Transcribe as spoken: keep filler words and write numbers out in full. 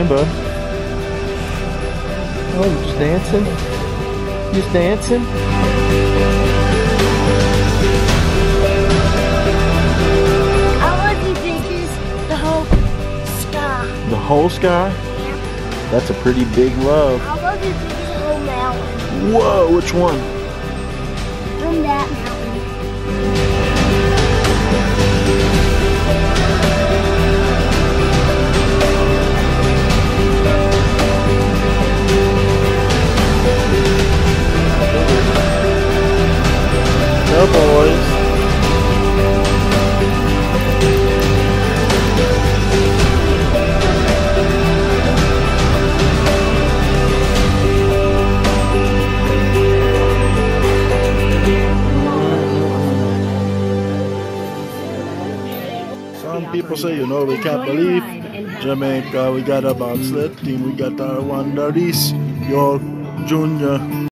bud? Oh, you just dancing? You just dancing? I want these pictures, the whole sky. The whole sky? Yeah. That's a pretty big love. I love these pictures, the whole mountain. Whoa, which one? From that mountain. Go boys. Some people say, you know, we can't believe Jamaica, we got a bobsled team, we got our Wanderers, your junior.